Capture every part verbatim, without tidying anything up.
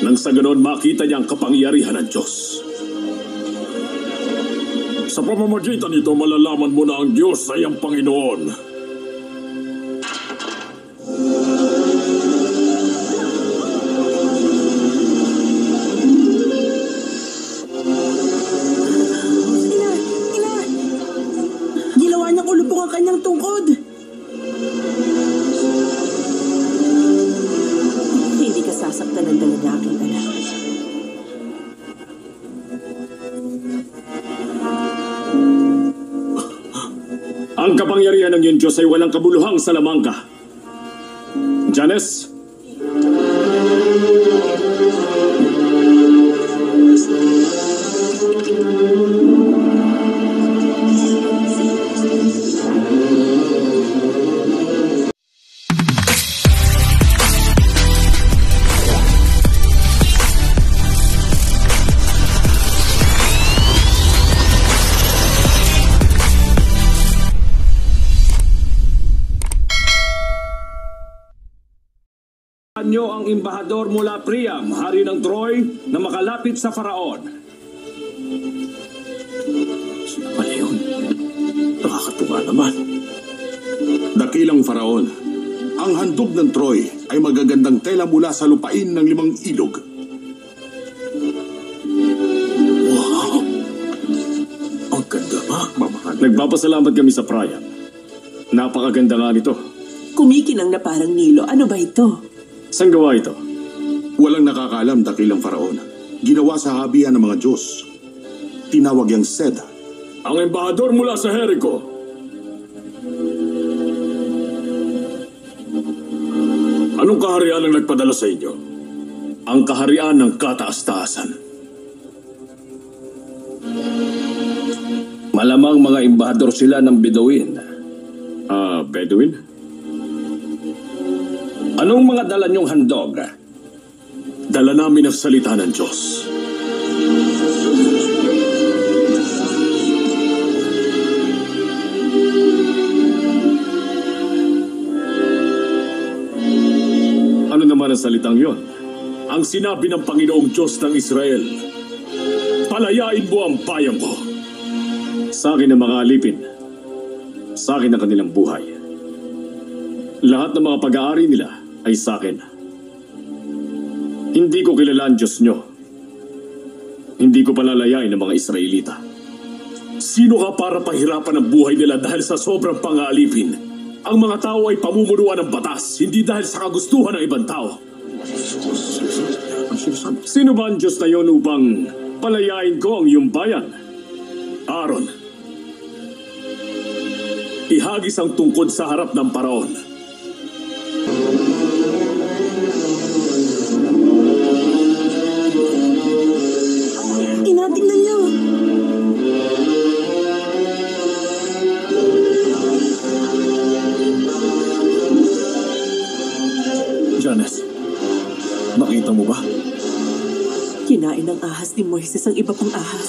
Nang sa ganon makita niya ang kapangyarihan ng Diyos. Sa pamamagitan nito, malalaman mo na ang Diyos ay ang Panginoon. Ang kapangyarihan ng iyong Diyos ay walang kabuluhang salamangka. Janice? Nyo ang imbahador mula Priam, hari ng Troy, na makalapit sa Faraon. Sino pala yun? Nakakatuwa naman. Dakilang Faraon, ang handog ng Troy ay magagandang tela mula sa lupain ng limang ilog. Wow! Ang ganda ba, mamahal? Nagpapasalamat kami sa Priam. Napakaganda nga nito. Kumikinang na parang Nilo. Ano ba ito? Saan gawa ito? Walang nakakaalam, dakilang Faraon. Ginawa sa habian ng mga Diyos. Tinawag yang Sed. Ang embahador mula sa Jericho. Anong kaharian ang nagpadala sa inyo? Ang kaharian ng kataas-taasan. Malamang mga embahador sila ng Bedouin. Ah, uh, Bedouin? Anong mga dala niyong handog? Dala namin ang salita ng Diyos. Ano naman ang salitang yon? Ang sinabi ng Panginoong Diyos ng Israel, palayain mo ang bayan ko. Sa akin ang mga alipin. Sa akin ang kanilang buhay. Lahat ng mga pag-aari nila ay sa akin. Hindi ko kilala ang Diyos nyo. Hindi ko palalayain ang mga Israelita. Sino ka para pahirapan ang buhay nila dahil sa sobrang pang-aalipin? Ang mga tao ay pamumunuan ng batas, hindi dahil sa kagustuhan ng ibang tao. Sino ba ang Diyos na yon upang palayain ko ang iyong bayan? Aaron, ihagis ang tungkod sa harap ng Paraon. Ina, tingnan niyo. Janice, nakita mo ba? Kinain ng ahas ni Moises ang iba pang ahas.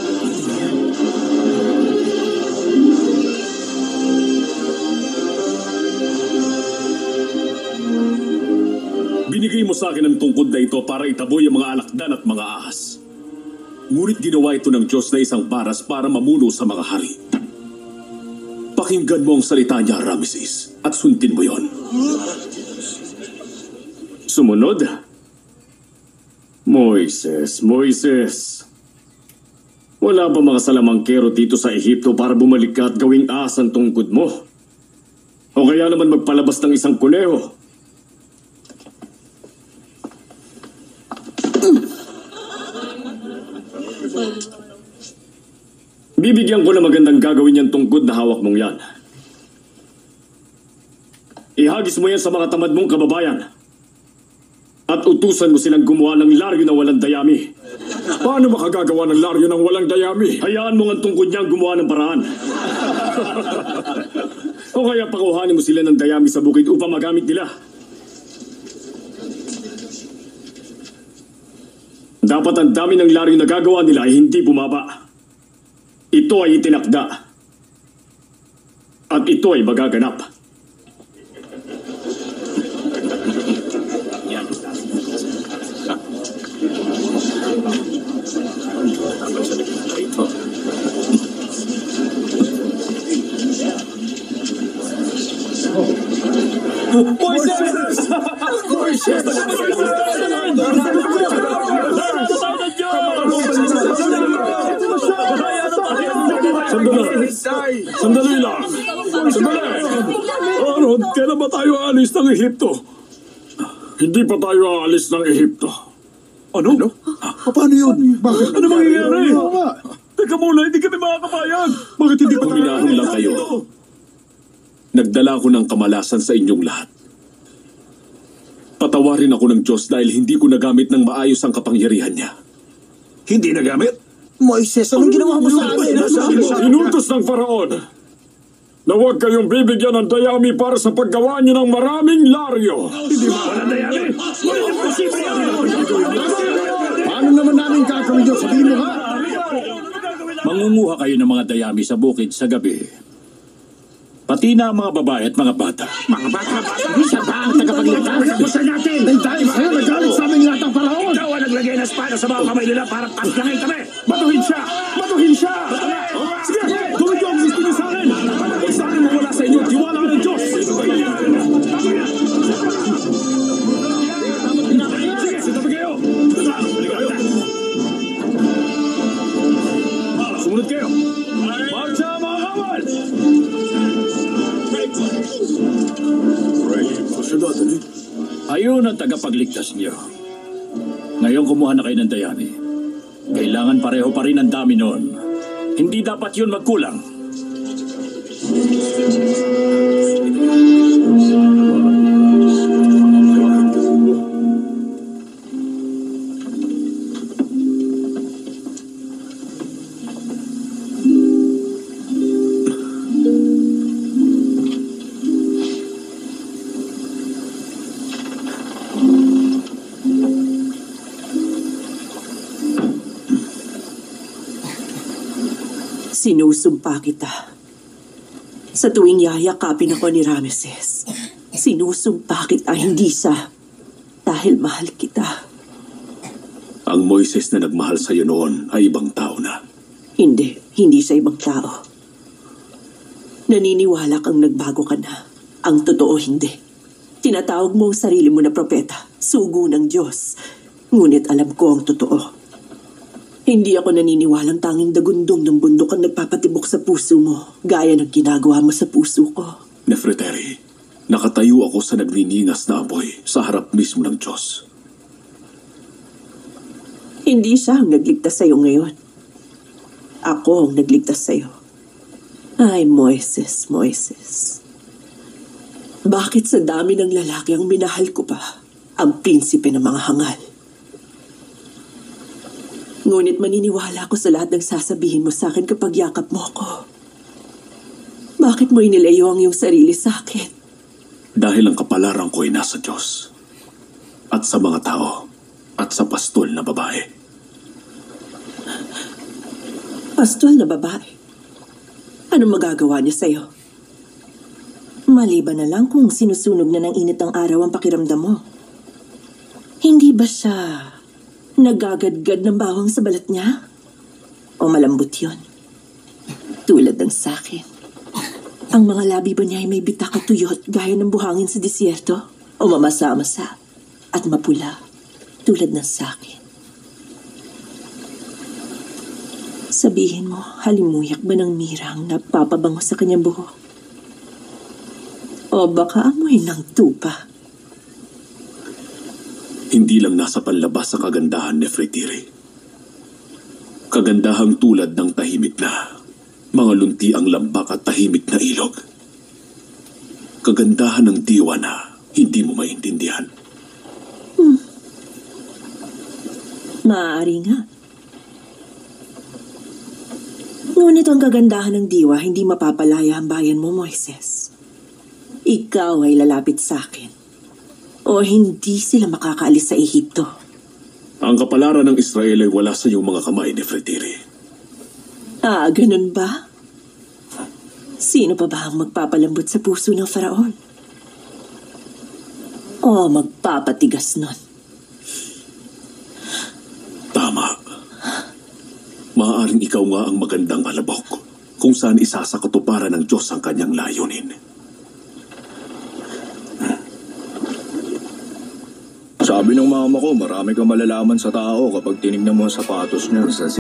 Binigay mo sa akin ang tungkod na ito para itaboy ang mga alakdan at mga ahas. Ngunit ginawa ito ng Diyos na isang paras para mamuno sa mga hari. Pakinggan mo ang salita niya, Ramesses, at sundin mo yon. Sumunod? Moises, Moises. Wala ba mga salamangkero dito sa Ehipto para bumalik ka at gawing ahas ang tungkod mo? O kaya naman magpalabas ng isang kuneho? Bibigyan ko na magandang gagawin yung tungkod na hawak mong yan. Ihagis mo yan sa mga tamad mong kababayan. At utusan mo silang gumawa ng laryo na walang dayami. Paano makagagawa ng laryo ng walang dayami? Hayaan mo ang tungkod niyang gumawa ng paraan. O kaya pakuhanin mo sila ng dayami sa bukid upang magamit nila. Dapat ang dami ng laryo na gagawa nila ay hindi bumaba. Ito ay itinakda. At ito ay magaganap. Sandali! Sandali lang! Sandali! Aaron, kailan ba tayo aalis ng Ehipto? Hindi pa tayo aalis ng Ehipto. Ano? Ano? Paano yun? Bakit? Ano mangyayari? Teka muna, hindi kami makakapayag. Bakit hindi pa tayo Huminahon lang kayo. Nagdala ko ng kamalasan sa inyong lahat. Patawarin ako ng Diyos dahil hindi ko nagamit ng maayos ang kapangyarihan niya. Hindi nagamit? Moises, anong ginawa mo sa amin? Inutos ng Faraon na huwag kayong bibigyan ng dayami para sa paggawa niyo ng maraming laryo. Hindi ba? Walang dayami? Paano naman namin gagawin yun? Sabihin mo nga. Mangunguha kayo ng mga dayami sa bukid sa gabi. Pati na ang mga babae at mga bata. Mga bata-bata, siya ba ang tagapagligtas? Gusto natin! Ay dahil sa'yo, nagalit sa aming lahat ng Paraon! Ikaw ang naglagay ng espada sa mga kamay nila para tatlangin kami! Batuhin siya! Batuhin siya! Sige! Gawin niyo ang gusto niyo sa akin! Kung sa akin mawala sa inyo, tiwala ka ng Diyos! Sige, sitabi kayo! Sumunod kayo! Marcha, mga kawal! Ayun ang tagapagligtas niyo. Ngayon kumuha na kayo ng dayami. Kailangan pareho pa rin ang dami noon. Hindi dapat yun magkulang. Sinusumpa kita. Sa tuwing yayakapin ako ni Ramesses, sinusumpa kita hindi sa dahil mahal kita. Ang Moises na nagmahal sa iyo noon ay ibang tao na. Hindi, hindi sa ibang tao. Naniniwala kang nagbago ka na. Ang totoo hindi. Tinatawag mo ang sarili mo na propeta, sugo ng Diyos. Ngunit alam ko ang totoo. Hindi ako naniniwalang tanging dagundong ng bundok ang nagpapatibok sa puso mo, gaya ng ginagawa mo sa puso ko. Nefertari, nakatayo ako sa nagniningas na apoy sa harap mismo ng Diyos. Hindi siya ang nagligtas sa'yo ngayon. Ako ang nagligtas sa'yo. Ay, Moises, Moises. Bakit sa dami ng lalaki ang minahal ko pa ang prinsipe ng mga hangal? Ngunit maniniwala ako sa lahat ng sasabihin mo sa akin kapag yakap mo ako. Bakit mo inilayo ang iyong sarili sa akin? Dahil ang kapalaran ko ay nasa Diyos. At sa mga tao. At sa pastol na babae. Pastol na babae? Anong magagawa niya sa'yo? Maliban na lang kung sinusunog na ng init ng araw ang pakiramdam mo. Hindi ba siya nagagadgad ng bawang sa balat niya? O malambot yun? Tulad ng sakin. Ang mga labi ba niya ay may bitak at tuyot gaya ng buhangin sa disyerto? O mamasa-masa at mapula tulad ng sakin? Sabihin mo, halimuyak ba ng mirang napapabango sa kanyang buhok? O baka amoy ng tupa? Hindi lang nasa panlabas sa kagandahan, Nefertiri. Kagandahang tulad ng tahimik na, mga lunti ang lambak at tahimik na ilog. Kagandahan ng diwa na hindi mo maintindihan. Hmm. Maaari nga. Ngunit ang kagandahan ng diwa hindi mapapalaya ang bayan mo, Moises. Ikaw ay lalapit sa akin. O hindi sila makakaalis sa Ehipto. Ang kapalaran ng Israel ay wala sa iyong mga kamay, Nefertiri. Ah, ganun ba? Sino pa ba ang magpapalambot sa puso ng Faraon? O magpapatigas nun? Tama. Maaaring ikaw nga ang magandang alabok kung saan isasakatuparan ng Diyos ang kanyang layunin. Sabi ng mama ko, marami kang malalaman sa tao kapag tinignan mo ang sapatos niya. Sa